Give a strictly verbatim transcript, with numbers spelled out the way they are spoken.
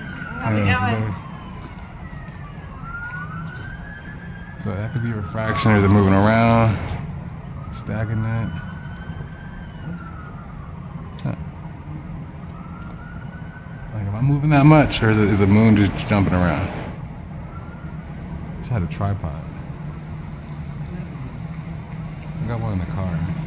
How's it Yeah, going? So that could be refraction, or is it moving around? Is it stacking that? Huh. Like, am I moving that much, or is, it, is the moon just jumping around? Just had a tripod. I got one in the car.